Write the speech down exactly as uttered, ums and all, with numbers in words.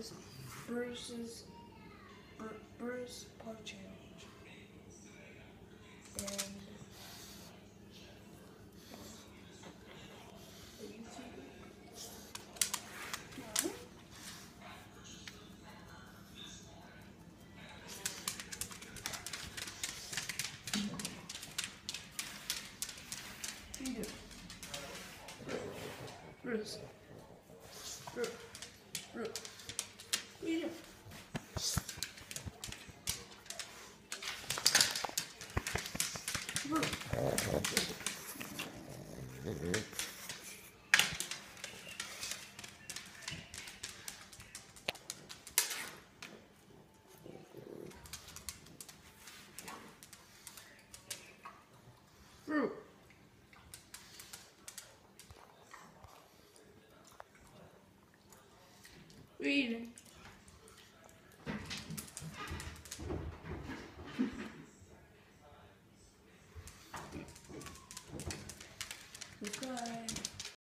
is Brutus's Br Brutus Park Challenge, and the YouTuber. Alright. What are you doing? Brutus. Brutus. Brutus. What are you doing? Brutus. Fruit. What are you eating?